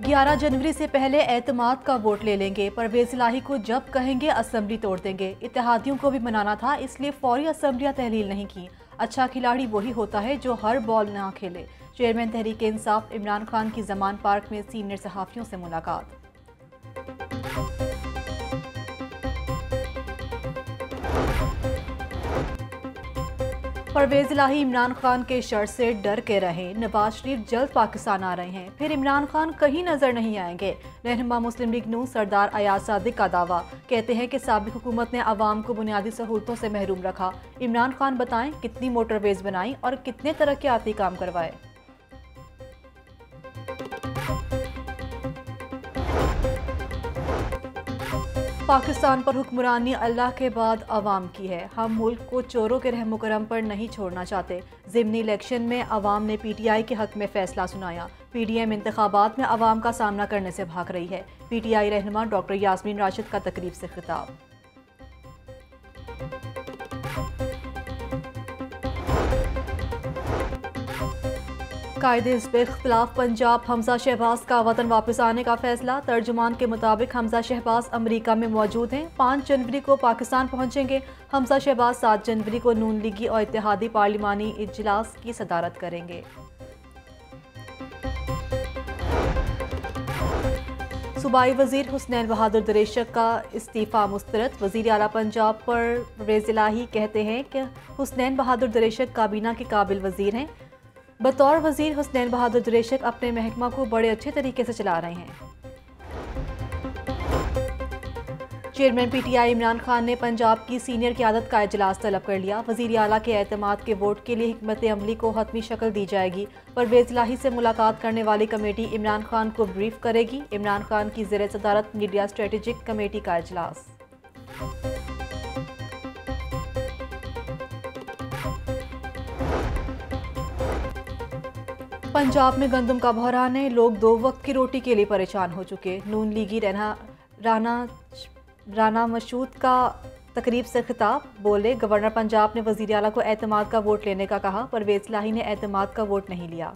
11 जनवरी से पहले एतमाद का वोट ले लेंगे। परवेज इलाही को जब कहेंगे असेंबली तोड़ देंगे। इत्तेहादियों को भी मनाना था, इसलिए फौरी असेंबलियां तहलील नहीं की। अच्छा खिलाड़ी वही होता है जो हर बॉल ना खेले। चेयरमैन तहरीक इंसाफ इमरान खान की जमान पार्क में सीनियर सहाफियों से मुलाकात। परवेज इलाही इमरान खान के शर से डर के रहे। नवाज शरीफ जल्द पाकिस्तान आ रहे हैं, फिर इमरान खान कहीं नजर नहीं आएंगे। रहनुमा मुस्लिम लीग नून सरदार अयाज सादिक का दावा। कहते हैं कि साबिक हुकूमत ने आवाम को बुनियादी सहूलतों से महरूम रखा। इमरान खान बताएं कितनी मोटरवेज बनाई और कितने तरक्याती काम करवाए। पाकिस्तान पर हुक्मरानी अल्लाह के बाद अवाम की है। हम मुल्क को चोरों के रहमो करम पर नहीं छोड़ना चाहते। ज़िमनी इलेक्शन में अवाम ने PTI के हक में फैसला सुनाया। PDM इंतखाबात में अवाम का सामना करने से भाग रही है। PTI रहनुमा डॉक्टर यास्मीन राशिद का तकरीब से खिताब। कायदे हिज़्ब इख्तिलाफ पंजाब हमजा शहबाज का वतन वापस आने का फैसला। तर्जुमान के मुताबिक हमजा शहबाज अमेरिका में मौजूद हैं। 5 जनवरी को पाकिस्तान पहुंचेंगे। हमजा शहबाज 7 जनवरी को नून लीगी और इत्तेहादी पार्लिमानी इजलास की सदारत करेंगे। सूबाई वजीर हुसनैन बहादुर दरेशक का इस्तीफ़ा मुस्तरद। वज़ीर आला पंजाब परवेज इलाही कहते हैं कि हुसनैन बहादुर दरेशक काबीना के काबिल वजीर हैं। बतौर वजीर हुसनैन बहादुर दरेशक अपने महकमा को बड़े अच्छे तरीके से चला रहे हैं। चेयरमैन PTI इमरान खान ने पंजाब की सीनियर क़यादत का इजलास तलब कर लिया। वज़ीर आला के एतमाद के वोट के लिए हिकमत अमली को हतमी शक्ल दी जाएगी। परवेज इलाही से मुलाकात करने वाली कमेटी इमरान खान को ब्रीफ करेगी। इमरान खान की ज़ेर सदारत मीडिया स्ट्रेटेजिक कमेटी का इजलास। पंजाब में गंदम का बहरान है। लोग 2 वक्त की रोटी के लिए परेशान हो चुके। नून लीगी राना मशूद का तकरीब से खिताब। बोले गवर्नर पंजाब ने वज़ीर आला को एतमाद का वोट लेने का कहा। परवेज इलाही ने एतमाद का वोट नहीं लिया।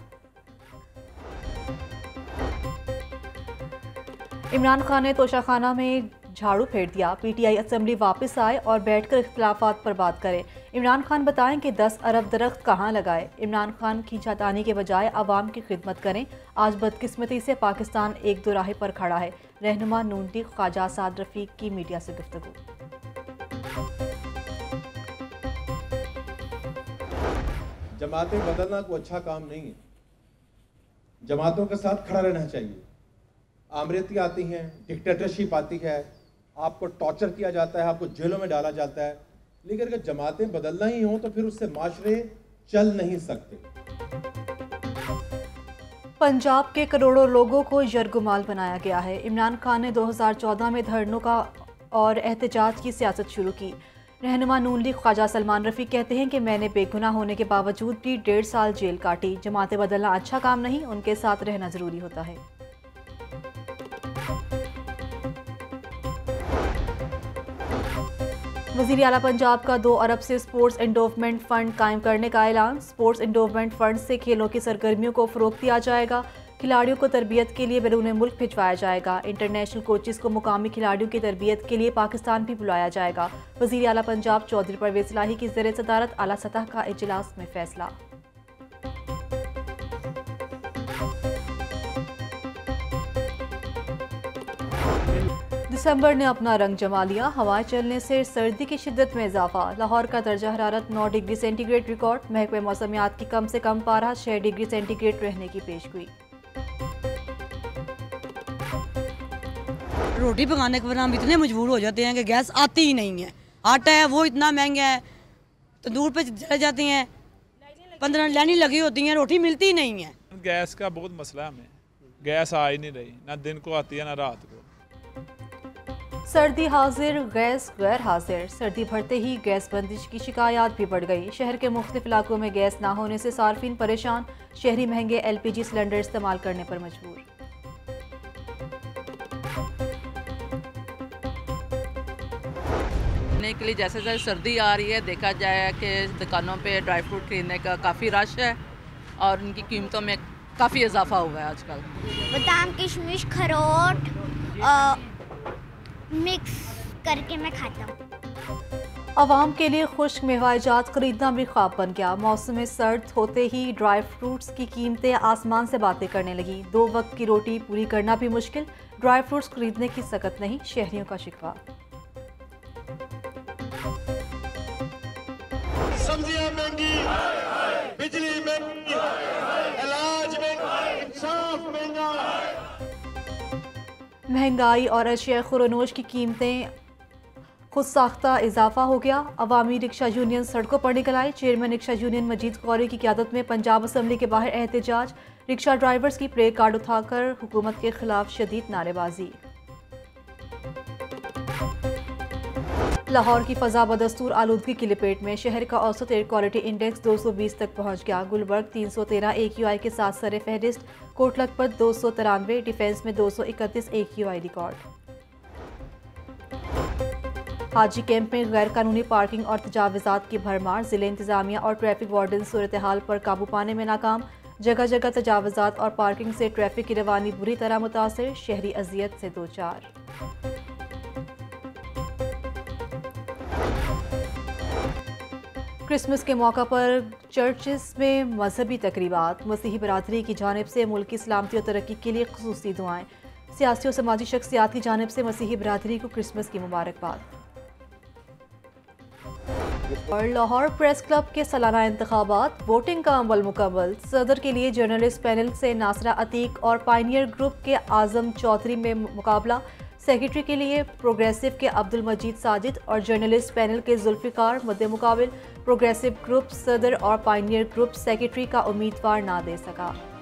इमरान खान ने तोशाखाना में झाड़ू फेर दिया। PTI असेंबली वापस आए और बैठकर इख्तिलाफात पर बात करें। इमरान खान बताएं कि 10 अरब दरख्त कहाँ लगाए। इमरान खान खींचातानी के बजाय आवाम की खिदमत करें। आज बदकिस्मती से पाकिस्तान एक दो राह पर खड़ा है। रहनुमा नून लीग ख्वाजा साद रफीक की मीडिया से गुफ्तगू। जमातें बदलना कोई अच्छा काम नहीं है। जमातों के साथ खड़ा रहना चाहिए। आमरीती आती हैं, डिक्टेटरशिप आती है, आपको टॉर्चर किया जाता है, आपको जेलों में डाला जाता है। लेकिन अगर जमातें बदलना ही हों तो फिर उससे माशरे चल नहीं सकते। पंजाब के करोड़ों लोगों को यरगुमाल बनाया गया है। इमरान खान ने 2014 में धरनों का और एहतजाज की सियासत शुरू की। रहनुमा नून लीग ख्वाजा सलमान रफ़ी कहते हैं कि मैंने बेगुनाह होने के बावजूद भी 1.5 साल जेल काटी। जमातें बदलना अच्छा काम नहीं, उनके साथ रहना ज़रूरी होता है। वज़ीर आला पंजाब का 2 अरब से स्पोर्ट्स एंडोवमेंट फ़ंड कायम करने का ऐलान। स्पोर्ट्स एंडोवमेंट फ़ंड से खेलों की सरगर्मियों को फ़रोग़ दिया जाएगा। खिलाड़ियों को तरबियत के लिए बैरून मुल्क भिजवाया जाएगा। इंटरनेशनल कोचेज़ को मुकामी खिलाड़ियों की तरबियत के लिए पाकिस्तान भी बुलाया जाएगा। वज़ीर आला पंजाब चौधरी परवेज इलाही की ज़ेर सदारत आला सतह का इजलास में फैसला। दिसंबर ने अपना रंग जमा लिया। हवाएं चलने से सर्दी की शिद्दत में इजाफा। लाहौर का दर्जा हरारत 9 डिग्री सेंटीग्रेड रिकॉर्ड। महकमे मौसमियात की कम से कम पारा 6 डिग्री सेंटीग्रेड रहने की पेशगोई। रोटी पकाने के बाद हम इतने मजबूर हो जाते हैं कि गैस आती ही नहीं है। आटा है वो इतना महंगा है, तंदूर पे चले जाते हैं, 15 लाइनें लगी होती हैं, रोटी मिलती ही नहीं है। गैस का बहुत मसला है। हमें गैस आ ही नहीं रही, ना दिन को आती है ना रात को। सर्दी हाजिर गैस गैर हाजिर। सर्दी भरते ही गैस बंदिश की शिकायत भी बढ़ गई। शहर के मुख्तलिफ इलाकों में गैस ना होने से सार्फिन परेशान। शहरी महंगे LPG सिलेंडर इस्तेमाल करने पर मजबूर। के लिए जैसे जैसे सर्दी आ रही है, देखा जाए कि दुकानों पे ड्राई फ्रूट खरीदने का काफ़ी रश है और उनकी कीमतों में काफ़ी इजाफा हुआ है आजकल। बादाम किशमिश खरोट मिक्स करके मैं खाता हूँ। आवाम के लिए खुश्क मेवाजात खरीदना भी ख्वाब बन गया। मौसम सर्द होते ही ड्राई फ्रूट्स की कीमतें आसमान से बातें करने लगी। 2 वक्त की रोटी पूरी करना भी मुश्किल, ड्राई फ्रूट्स खरीदने की सकत नहीं, शहरियों का शिकवा। सब्जियां महंगी, बिजली महंगी, इलाज महंगा, इंसाफ महंगा। महंगाई और अशिया खुरनोश की कीमतें खुद साख्ता इजाफा हो गया। अवामी रिक्शा यूनियन सड़कों पर निकल आई। Chairman rickshaw union Majeed Kauri की क़यादत में पंजाब असम्बली के बाहर एहतजाज। रिक्शा ड्राइवर्स की प्ले कार्ड उठाकर हुकूमत के खिलाफ शदीद नारेबाजी। लाहौर की फ़ज़ा बदस्तूर आलूदगी की लपेट में। शहर का औसत एयर क्वालिटी इंडेक्स 220 तक पहुँच गया। गुलबर्ग 313 AQI के साथ सर फहरिस्त। कोट लखपत 293, डिफेंस में 231 AQI रिकॉर्ड। हाजी कैंप में गैर कानूनी पार्किंग और तजावुज़ात की भरमार। ज़िले इंतज़ामिया और ट्रैफिक वार्डन सूरत हाल पर काबू पाने में नाकाम। जगह जगह तजावुज़ात और पार्किंग से ट्रैफिक की रवानी बुरी तरह मुतासिर। शहरी अजियत से दो चार। क्रिसमस के मौका पर चर्चेस में मजहबी तकरीबात। मसीही बरादरी की जानिब से मुल्क की सलामती और तरक्की के लिए खुसूसी दुआएं। सियासी और समाजी शख्सियात की जानिब से मसीही बरादरी को क्रिसमस की मुबारकबाद। और लाहौर प्रेस क्लब के सालाना इंतखाबात, वोटिंग का अमल मुकम्मल। सदर के लिए जर्नलिस्ट पैनल से नासरा अतीक और पायनियर ग्रुप के आजम चौधरी में मुकाबला। सेक्रेटरी के लिए प्रोग्रेसिव के अब्दुल मजीद साजिद और जर्नलिस्ट पैनल के जुल्फिकार मद्दे मुकाबिल। प्रोग्रेसिव ग्रुप सदर और पायनियर ग्रुप सेक्रेटरी का उम्मीदवार ना दे सका।